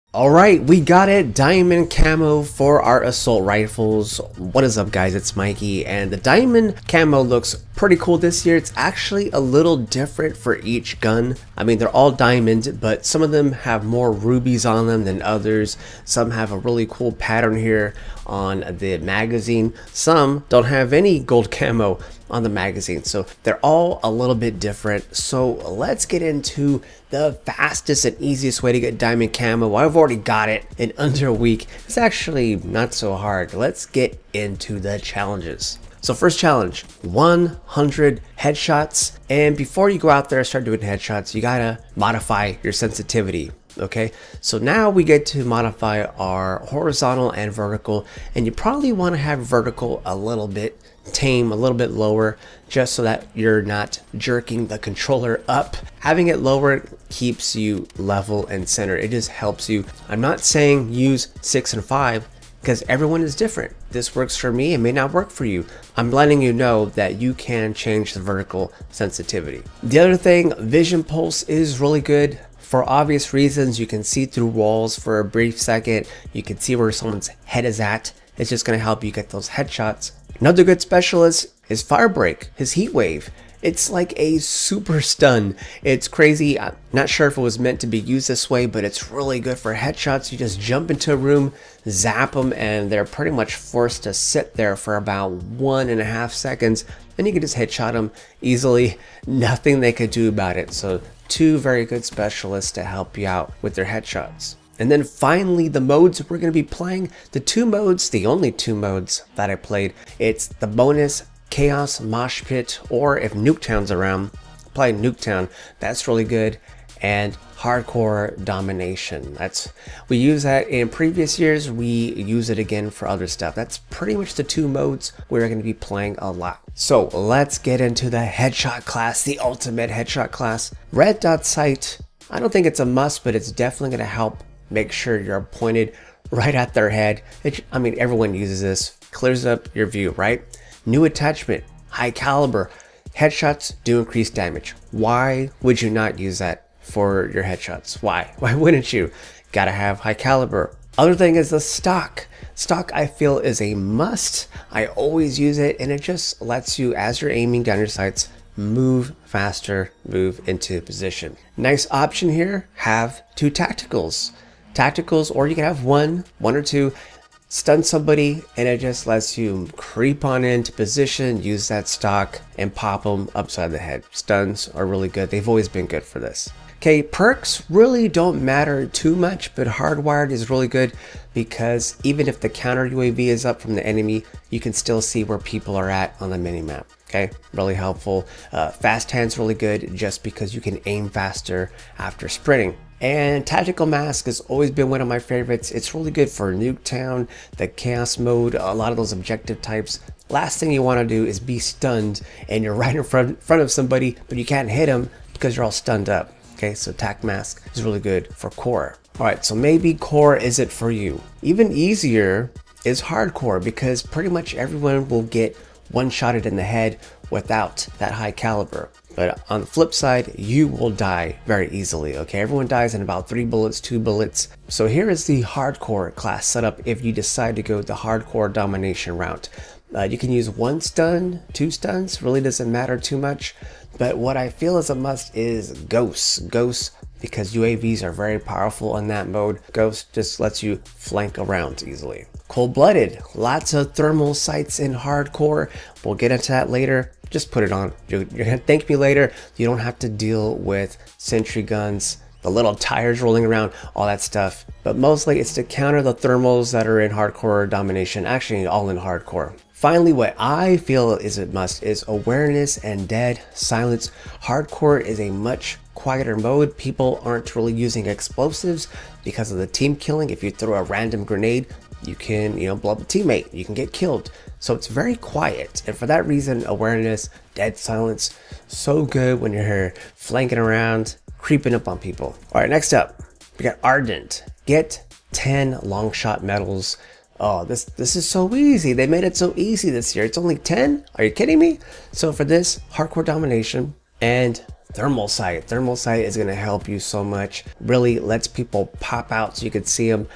Alright, we got it. Diamond camo for our assault rifles. What is up, guys? It's Mikey, and the diamond camo looks pretty cool this year. It's actually a little different for each gun. I mean, they're all diamond, but some of them have more rubies on them than others. Some have a really cool pattern here on the magazine. Some don't have any gold camo on the magazine, so they're all a little bit different. So let's get into the fastest and easiest way to get diamond camo. I've already got it in under a week. It's actually not so hard. Let's get into the challenges. So first challenge, 100 headshots. And before you go out there and start doing headshots, you gotta modify your sensitivity. Okay, so now we get to modify our horizontal and vertical, and you probably want to have vertical a little bit tame, a little bit lower, just so that you're not jerking the controller up. Having it lower keeps you level and center. It just helps you. I'm not saying use 6 and 5 because everyone is different. This works for me, it may not work for you. I'm letting you know that you can change the vertical sensitivity. The other thing, vision pulse is really good. For obvious reasons, you can see through walls for a brief second. You can see where someone's head is at. It's just going to help you get those headshots. Another good specialist is Firebreak, his heat wave. It's like a super stun. It's crazy. I'm not sure if it was meant to be used this way, but it's really good for headshots. You just jump into a room, zap them, and they're pretty much forced to sit there for about 1.5 seconds, and you can just headshot them easily. Nothing they could do about it. So two very good specialists to help you out with their headshots. And then finally, the modes we're going to be playing. The two modes, the only two modes that I played, it's the bonus Chaos Mosh Pit, or if Nuketown's around, play Nuketown. That's really good. And Hardcore Domination. We use that in previous years. We use it again for other stuff. That's pretty much the two modes we're going to be playing a lot. So let's get into the headshot class, the ultimate headshot class. Red dot sight. I don't think it's a must, but it's definitely going to help make sure you're pointed right at their head. I mean, everyone uses this. Clears up your view, right? New attachment, high caliber. Headshots do increase damage. Why would you not use that for your headshots? Why wouldn't you? Gotta have high caliber. Other thing is the stock. Stock, I feel, is a must. I always use it, and it just lets you, as you're aiming down your sights, move faster, move into position. Nice option here, have two tacticals. Tacticals, or you can have one or two. Stun somebody, and it just lets you creep on into position, use that stock, and pop them upside the head. Stuns are really good. They've always been good for this. Okay, perks really don't matter too much, but Hardwired is really good because even if the counter UAV is up from the enemy, you can still see where people are at on the minimap. Okay, really helpful. Fast hand's really good just because you can aim faster after sprinting. And Tactical Mask has always been one of my favorites. It's really good for Nuketown, the Chaos mode, a lot of those objective types. Last thing you want to do is be stunned and you're right in front of somebody, but you can't hit them because you're all stunned up. Okay, so Tac Mask is really good for core. Alright, so maybe core isn't for you. Even easier is hardcore because pretty much everyone will get one-shotted in the head without that high caliber. But on the flip side, you will die very easily, okay? Everyone dies in about 3 bullets, 2 bullets. So here is the hardcore class setup if you decide to go the hardcore domination route. You can use 1 stun, 2 stuns, really doesn't matter too much. But what I feel is a must is Ghosts. Ghosts, because UAVs are very powerful in that mode. Ghost just lets you flank around easily. Cold-blooded, lots of thermal sights in hardcore. We'll get into that later. Just put it on. You're gonna thank me later. You don't have to deal with sentry guns, the little tires rolling around, all that stuff. But mostly it's to counter the thermals that are in hardcore domination, actually all in hardcore. Finally, what I feel is a must is awareness and dead silence. Hardcore is a much quieter mode. People aren't really using explosives because of the team killing. If you throw a random grenade, you can, blow up a teammate. You can get killed. So it's very quiet. And for that reason, awareness, dead silence, so good when you're flanking around, creeping up on people. All right, next up, we got Ardent. Get 10 long shot medals. Oh, this is so easy. They made it so easy this year. It's only 10? Are you kidding me? So for this, hardcore domination and Thermal sight. Thermal sight is going to help you so much. Really lets people pop out so you can see them.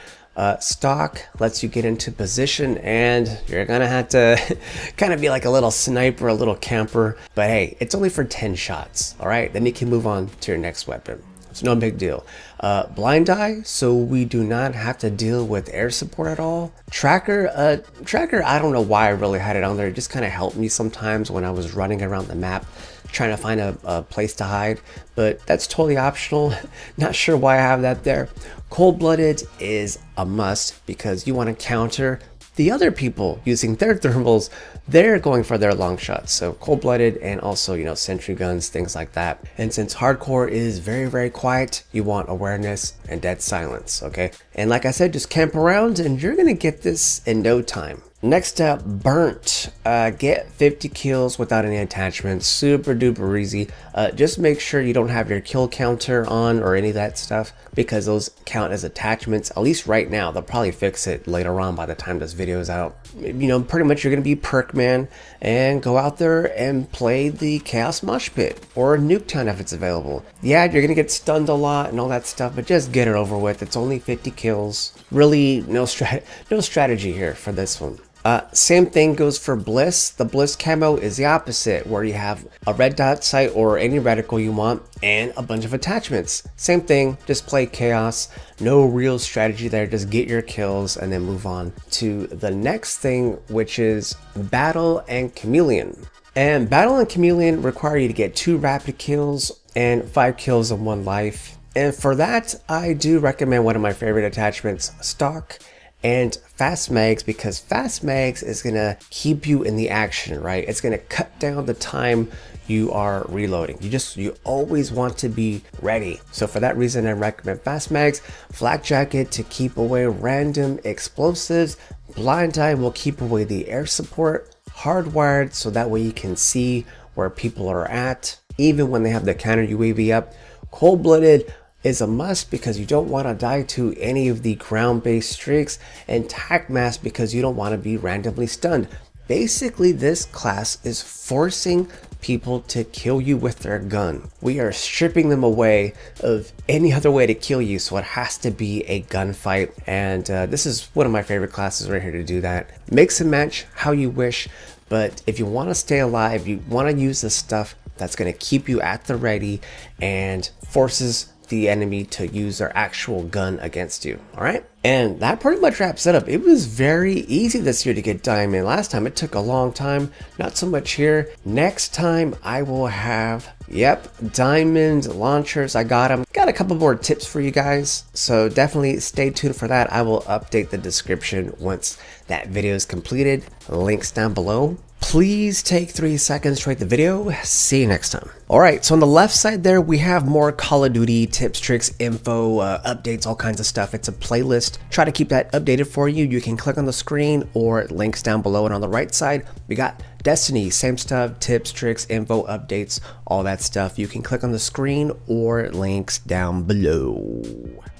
Stock lets you get into position, and you're gonna have to kind of be like a little sniper, a little camper, but hey, it's only for 10 shots. All right, then you can move on to your next weapon. It's no big deal. Blind eye, so we do not have to deal with air support at all. Tracker, I don't know why I really had it on there. It just kind of helped me sometimes when I was running around the map trying to find a place to hide, but that's totally optional. Not sure why I have that there. Cold-blooded is a must because you want to counter the other people using their thermals. They're going for their long shots, so cold-blooded, and also, you know, sentry guns, things like that. And since hardcore is very, very quiet, you want awareness and dead silence, okay? And like I said, just camp around and you're gonna get this in no time. Next up, burnt. Get 50 kills without any attachments. Super duper easy. Just make sure you don't have your kill counter on or any of that stuff, because those count as attachments, at least right now. They'll probably fix it later on by the time this video is out. You know, pretty much you're gonna be Perkman and go out there and play the Chaos Mosh Pit or Nuketown if it's available. Yeah, you're gonna get stunned a lot and all that stuff, but just get it over with. It's only 50 kills. Really, no strategy here for this one. Same thing goes for Bliss. The Bliss camo is the opposite, where you have a red dot sight or any reticle you want and a bunch of attachments. Same thing, just play Chaos. No real strategy there, just get your kills and then move on to the next thing, which is Battle and Chameleon. And Battle and Chameleon require you to get 2 rapid kills and 5 kills in 1 life. And for that, I do recommend one of my favorite attachments, Stock and Fast Mags, because Fast Mags is gonna keep you in the action, right? It's gonna cut down the time you are reloading. You always want to be ready. So for that reason, I recommend Fast Mags. Flak Jacket to keep away random explosives. Blind Eye will keep away the air support. Hardwired, so that way you can see where people are at, even when they have the counter UAV up. Cold-blooded is a must because you don't want to die to any of the ground-based streaks, and Tac Mask because you don't want to be randomly stunned. Basically, this class is forcing people to kill you with their gun. We are stripping them away of any other way to kill you, so it has to be a gunfight, and this is one of my favorite classes right here to do that. Mix and match how you wish, but if you want to stay alive, you want to use the stuff that's going to keep you at the ready and forces the enemy to use their actual gun against you. All right, and that pretty much wraps it up. It was very easy this year to get diamond. Last time it took a long time, not so much here. Next time I will have, yep, diamond launchers. I got them. Got a couple more tips for you guys, so definitely stay tuned for that. I will update the description once that video is completed. Links down below. Please take 3 seconds to rate the video. See you next time. Alright, so on the left side there, we have more Call of Duty tips, tricks, info, updates, all kinds of stuff. It's a playlist. Try to keep that updated for you. You can click on the screen or links down below. And on the right side, we got Destiny, same stuff, tips, tricks, info, updates, all that stuff. You can click on the screen or links down below.